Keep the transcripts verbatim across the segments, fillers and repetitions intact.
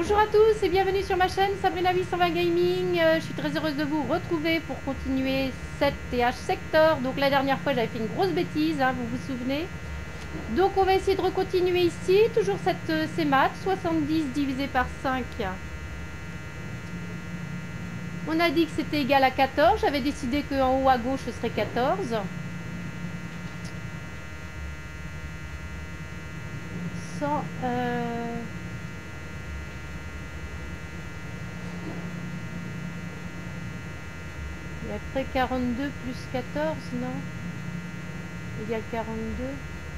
Bonjour à tous et bienvenue sur ma chaîne Sabrina huit cent vingt Gaming. Euh, je suis très heureuse de vous retrouver pour continuer cette T H Sector. Donc la dernière fois j'avais fait une grosse bêtise, hein, vous vous souvenez. Donc on va essayer de recontinuer ici, toujours cette euh, ces maths, soixante-dix divisé par cinq. On a dit que c'était égal à quatorze, j'avais décidé qu'en haut à gauche ce serait quatorze. cent... Euh... Et après quarante-deux plus quatorze, non? Égale quarante-deux.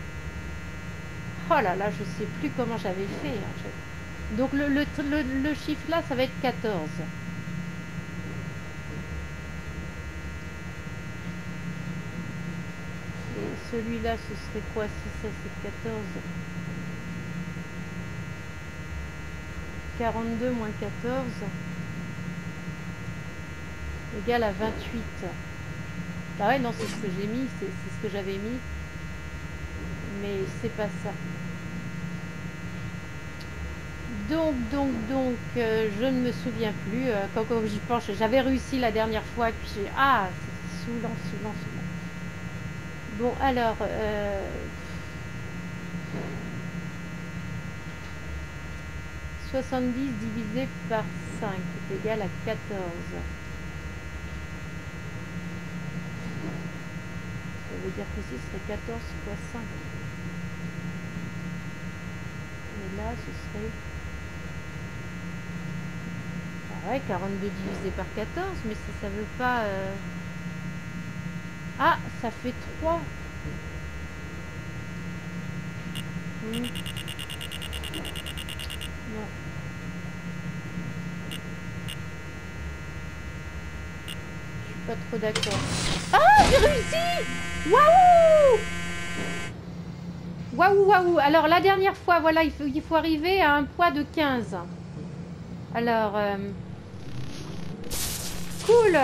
Oh là là, je sais plus comment j'avais fait. Hein. Je... Donc le, le, le, le chiffre là, ça va être quatorze. Et celui-là, ce serait quoi si ça c'est quatorze? quarante-deux moins quatorze égale à vingt-huit. Bah ouais, non, c'est ce que j'ai mis, c'est ce que j'avais mis. Mais c'est pas ça. Donc, donc, donc, euh, je ne me souviens plus. Euh, quand, quand j'y pense, j'avais réussi la dernière fois, puis j'ai... Ah, c'est saoulant, saoulant, saoulant. Bon, alors... Euh... soixante-dix divisé par cinq est égal à quatorze. Ça veut dire qu'ici, ce serait quatorze fois cinq. Et là, ce serait... Ah ouais, quarante-deux divisé par quatorze, mais ça, ça veut pas... Euh... Ah, ça fait trois. Hmm. Non. Je suis pas trop d'accord. Ah, j'ai réussi! Waouh! Waouh, waouh! Alors, la dernière fois, voilà, il faut, il faut arriver à un poids de quinze. Alors... Euh... Cool!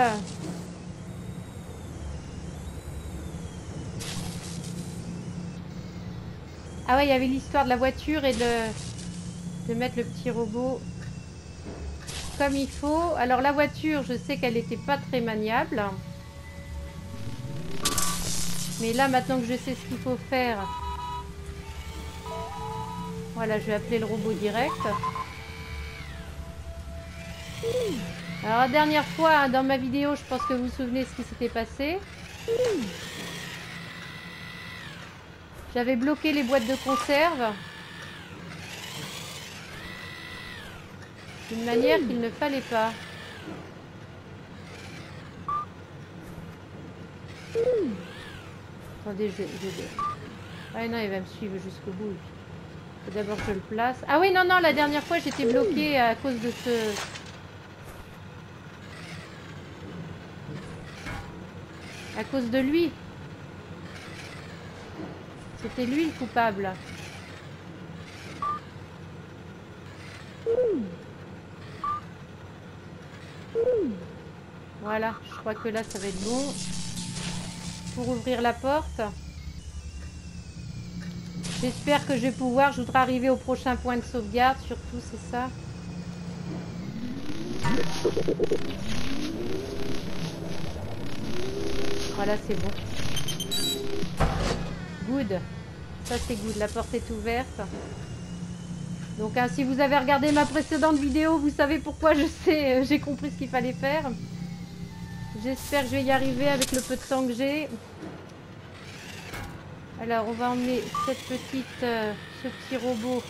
Ah ouais, il y avait l'histoire de la voiture et de, de mettre le petit robot comme il faut. Alors la voiture, je sais qu'elle n'était pas très maniable. Mais là, maintenant que je sais ce qu'il faut faire, voilà, je vais appeler le robot direct. Alors la dernière fois, dans ma vidéo, je pense que vous vous souvenez ce qui s'était passé. J'avais bloqué les boîtes de conserve d'une manière qu'il ne fallait pas. Attendez, je... je... Ah non, il va me suivre jusqu'au bout. Il faut d'abord que je le place. Ah oui, non, non, la dernière fois, j'étais bloquée à cause de ce... À cause de lui. C'était lui le coupable. Voilà, je crois que là, ça va être bon. Pour ouvrir la porte. J'espère que je vais pouvoir, je voudrais arriver au prochain point de sauvegarde, surtout, c'est ça. Voilà, c'est bon. Good. Ça, c'est good. La porte est ouverte. Donc, hein, si vous avez regardé ma précédente vidéo, vous savez pourquoi je sais, euh, j'ai compris ce qu'il fallait faire. J'espère que je vais y arriver avec le peu de temps que j'ai. Alors, on va emmener cette petite, euh, ce petit robot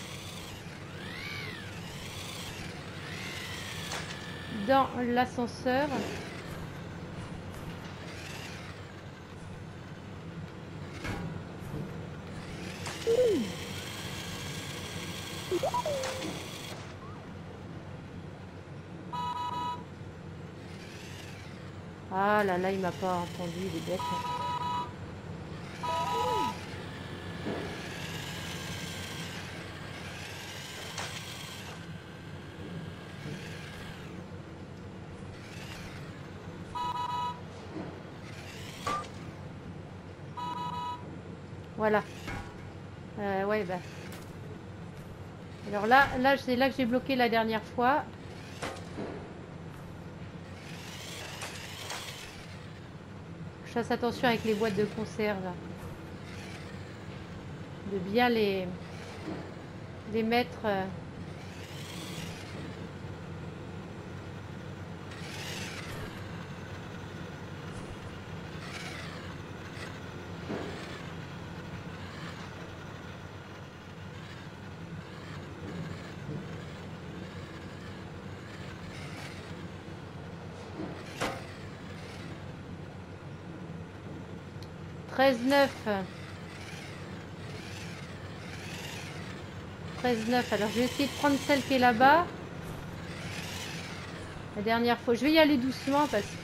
dans l'ascenseur. Ah là là, il m'a pas entendu, il est bête. Voilà. Euh, ouais, bah. Alors là, là c'est là que j'ai bloqué la dernière fois. Je fasse attention avec les boîtes de conserve. De bien les, les mettre... Euh, treize neuf. treize neuf. Alors je vais essayer de prendre celle qui est là-bas. La dernière fois. Je vais y aller doucement parce que...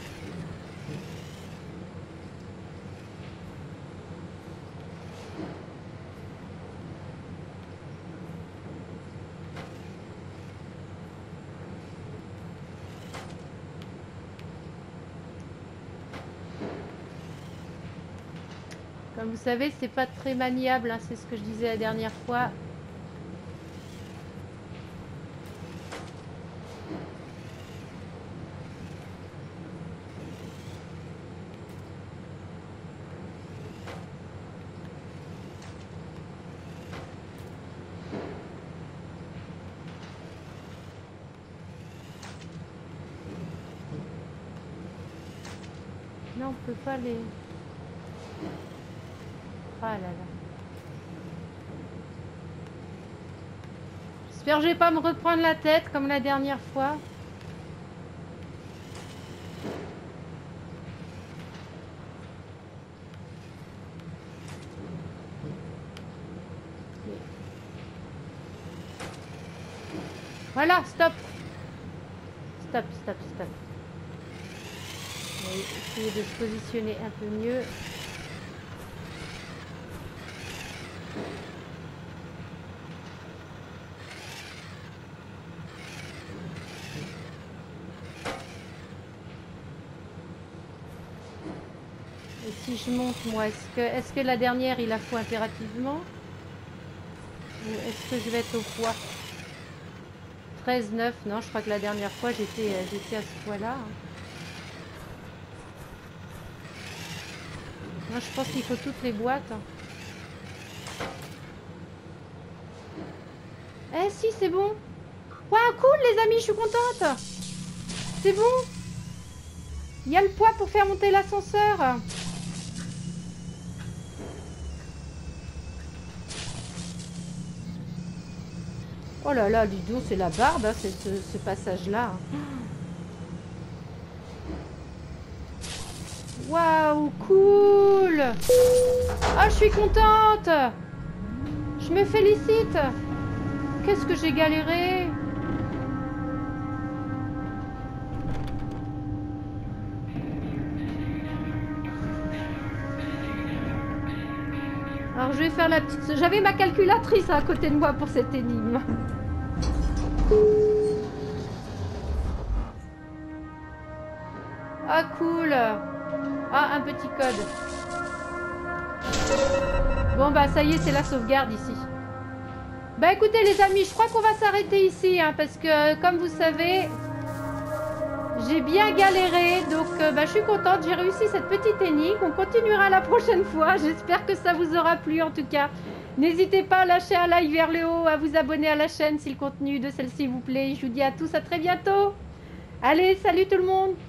Comme vous savez, c'est pas très maniable, hein, c'est ce que je disais la dernière fois. Non, on peut pas les... Ah là là. J'espère que je vais pas me reprendre la tête comme la dernière fois. Voilà, stop. Stop, stop, stop. On va essayer de se positionner un peu mieux. Et si je monte, moi, est-ce que, est-ce que la dernière, il la faut impérativement? Ou est-ce que je vais être au poids? treize neuf, non, je crois que la dernière fois, j'étais j'étais à ce poids-là. Moi, je pense qu'il faut toutes les boîtes. Eh si, c'est bon. Waouh, cool les amis, je suis contente. C'est bon. Il y a le poids pour faire monter l'ascenseur. Oh là là, dis donc, c'est la barbe, hein, ce, ce passage-là. Waouh, cool. Ah, je suis contente. Je me félicite. Qu'est-ce que j'ai galéré. Alors, je vais faire la petite... J'avais ma calculatrice à côté de moi pour cette énigme. Ah, cool. Ah, un petit code. Bon, bah, ça y est, c'est la sauvegarde ici. Bah, écoutez, les amis, je crois qu'on va s'arrêter ici, hein, parce que, comme vous savez, j'ai bien galéré. Donc, euh, bah, je suis contente. J'ai réussi cette petite énigme. On continuera la prochaine fois. J'espère que ça vous aura plu, en tout cas. N'hésitez pas à lâcher un like vers le haut, à vous abonner à la chaîne si le contenu de celle-ci vous plaît. Je vous dis à tous à très bientôt. Allez, salut tout le monde!